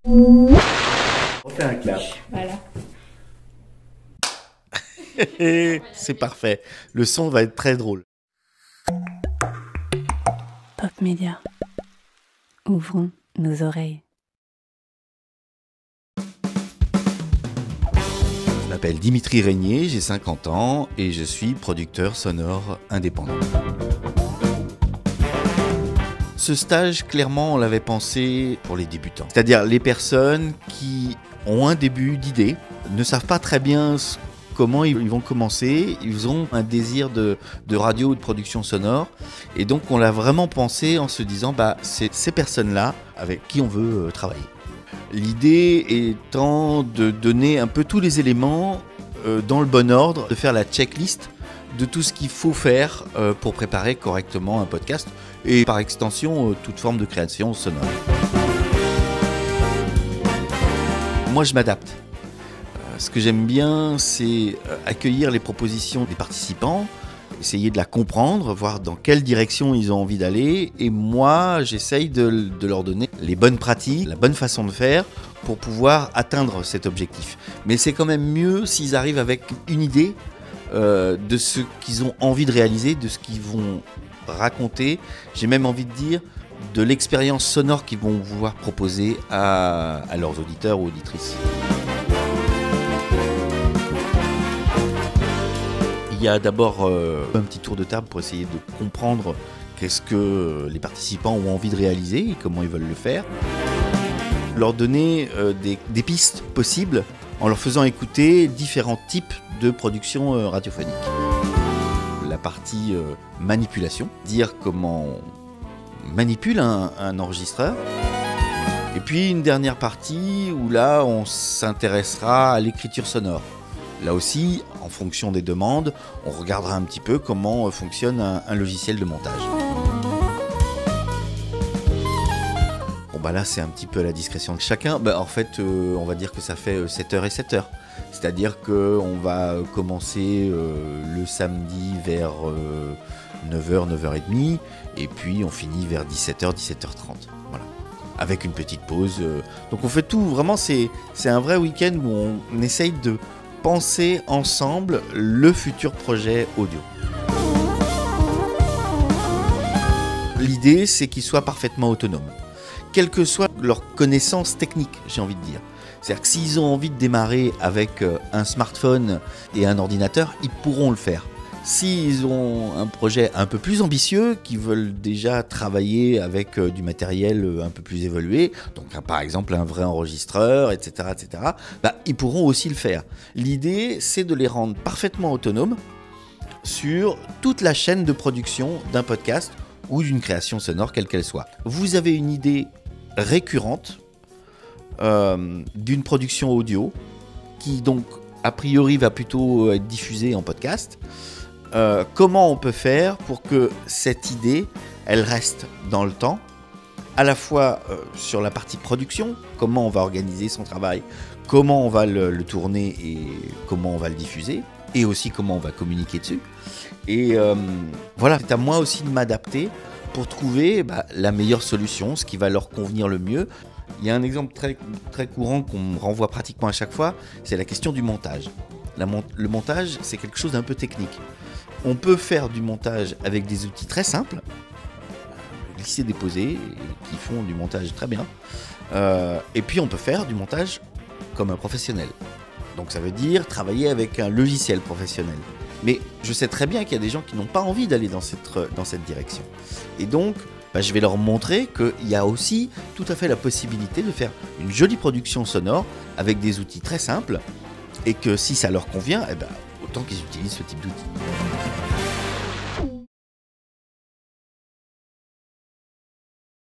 On fait un clap. Voilà. C'est parfait. Le son va être très drôle. Pop Média. Ouvrons nos oreilles. Je m'appelle Dimitri Régnier, j'ai 50 ans et je suis producteur sonore indépendant. Ce stage, clairement, on l'avait pensé pour les débutants. C'est-à-dire les personnes qui ont un début d'idée, ne savent pas très bien comment ils vont commencer, ils ont un désir de radio ou de production sonore. Et donc on l'a vraiment pensé en se disant, c'est ces personnes-là avec qui on veut travailler. L'idée étant de donner un peu tous les éléments dans le bon ordre, de faire la checklist de tout ce qu'il faut faire pour préparer correctement un podcast et par extension toute forme de création sonore. Moi je m'adapte. Ce que j'aime bien, c'est accueillir les propositions des participants, essayer de la comprendre, voir dans quelle direction ils ont envie d'aller. Et moi, j'essaye de leur donner les bonnes pratiques, la bonne façon de faire pour pouvoir atteindre cet objectif. Mais c'est quand même mieux s'ils arrivent avec une idée de ce qu'ils ont envie de réaliser, de ce qu'ils vont raconter. J'ai même envie de dire de l'expérience sonore qu'ils vont vouloir proposer à leurs auditeurs ou auditrices. Il y a d'abord un petit tour de table pour essayer de comprendre qu'est-ce que les participants ont envie de réaliser et comment ils veulent le faire. Leur donner des pistes possibles en leur faisant écouter différents types de productions radiophoniques. La partie manipulation, dire comment on manipule un enregistreur. Et puis une dernière partie où là on s'intéressera à l'écriture sonore. Là aussi, en fonction des demandes, on regardera un petit peu comment fonctionne un logiciel de montage. Bon là c'est un petit peu à la discrétion de chacun. En fait, on va dire que ça fait 7h et 7h. C'est-à-dire qu'on va commencer le samedi vers 9h, 9h30, et puis on finit vers 17h, 17h30. Voilà. Avec une petite pause. Donc on fait tout, vraiment c'est un vrai week-end où on essaye de penser ensemble le futur projet audio. L'idée, c'est qu'ils soient parfaitement autonomes, quelle que soit leur connaissance technique, j'ai envie de dire. C'est-à-dire que s'ils ont envie de démarrer avec un smartphone et un ordinateur, ils pourront le faire. S'ils ont un projet un peu plus ambitieux, qui veulent déjà travailler avec du matériel un peu plus évolué, donc par exemple un vrai enregistreur, etc., ils pourront aussi le faire. L'idée, c'est de les rendre parfaitement autonomes sur toute la chaîne de production d'un podcast ou d'une création sonore, quelle qu'elle soit. Vous avez une idée récurrente d'une production audio qui donc a priori va plutôt être diffusée en podcast. Comment on peut faire pour que cette idée, elle reste dans le temps, à la fois sur la partie production, comment on va organiser son travail, comment on va le tourner et comment on va le diffuser, et aussi comment on va communiquer dessus. Et voilà, c'est à moi aussi de m'adapter pour trouver la meilleure solution, ce qui va leur convenir le mieux. Il y a un exemple très, très courant qu'on me renvoie pratiquement à chaque fois, c'est la question du montage. Le montage, c'est quelque chose d'un peu technique. On peut faire du montage avec des outils très simples, glisser-déposer, qui font du montage très bien. Et puis on peut faire du montage comme un professionnel. Donc ça veut dire travailler avec un logiciel professionnel. Mais je sais très bien qu'il y a des gens qui n'ont pas envie d'aller dans cette direction. Et donc, je vais leur montrer qu'il y a aussi tout à fait la possibilité de faire une jolie production sonore avec des outils très simples et que si ça leur convient, autant qu'ils utilisent ce type d'outils.